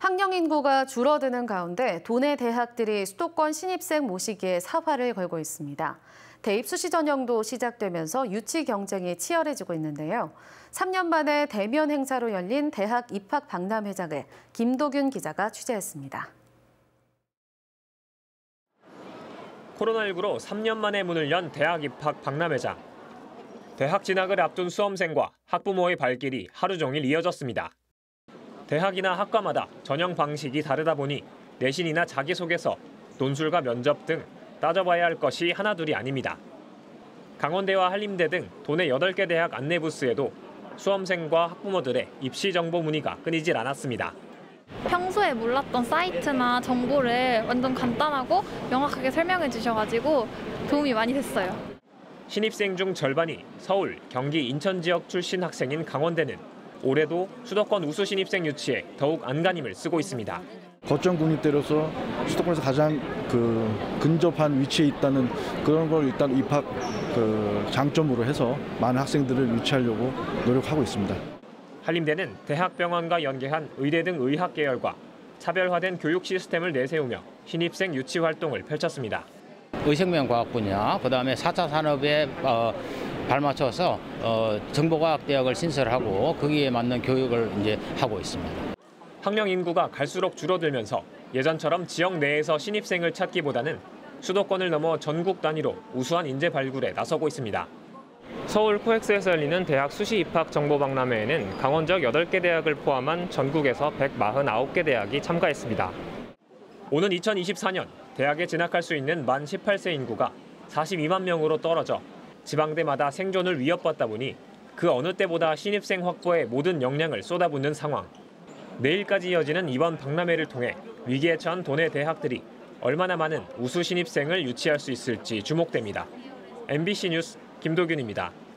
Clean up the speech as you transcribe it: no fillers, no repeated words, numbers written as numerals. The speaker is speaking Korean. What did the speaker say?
학령 인구가 줄어드는 가운데 도내 대학들이 수도권 신입생 모시기에 사활을 걸고 있습니다. 대입 수시 전형도 시작되면서 유치 경쟁이 치열해지고 있는데요. 3년 만에 대면 행사로 열린 대학 입학 박람회장을 김도균 기자가 취재했습니다. 코로나19로 3년 만에 문을 연 대학 입학 박람회장. 대학 진학을 앞둔 수험생과 학부모의 발길이 하루 종일 이어졌습니다. 대학이나 학과마다 전형 방식이 다르다 보니 내신이나 자기소개서, 논술과 면접 등 따져봐야 할 것이 하나둘이 아닙니다. 강원대와 한림대 등 도내 8개 대학 안내 부스에도 수험생과 학부모들의 입시 정보 문의가 끊이질 않았습니다. 평소에 몰랐던 사이트나 정보를 완전 간단하고 명확하게 설명해 주셔가지고 도움이 많이 됐어요. 신입생 중 절반이 서울, 경기, 인천 지역 출신 학생인 강원대는 올해도 수도권 우수 신입생 유치에 더욱 안간힘을 쓰고 있습니다. 거점 국립대로서 수도권에서 가장 근접한 위치에 있다는 그런 걸 일단 입학 장점으로 해서 많은 학생들을 유치하려고 노력하고 있습니다. 한림대는 대학병원과 연계한 의대 등 의학 계열과 차별화된 교육 시스템을 내세우며 신입생 유치 활동을 펼쳤습니다. 의생명과학 분야, 그다음에 4차 산업에 발맞춰서 정보과학 대학을 신설하고 거기에 맞는 교육을 이제 하고 있습니다. 학령 인구가 갈수록 줄어들면서 예전처럼 지역 내에서 신입생을 찾기보다는 수도권을 넘어 전국 단위로 우수한 인재 발굴에 나서고 있습니다. 서울 코엑스에서 열리는 대학 수시 입학 정보 박람회에는 강원 지역 8개 대학을 포함한 전국에서 149개 대학이 참가했습니다. 오는 2024년 대학에 진학할 수 있는 만 18세 인구가 42만 명으로 떨어져 지방대마다 생존을 위협받다 보니 그 어느 때보다 신입생 확보에 모든 역량을 쏟아붓는 상황. 내일까지 이어지는 이번 박람회를 통해 위기에 처한 도내 대학들이 얼마나 많은 우수 신입생을 유치할 수 있을지 주목됩니다. MBC 뉴스 김도균입니다.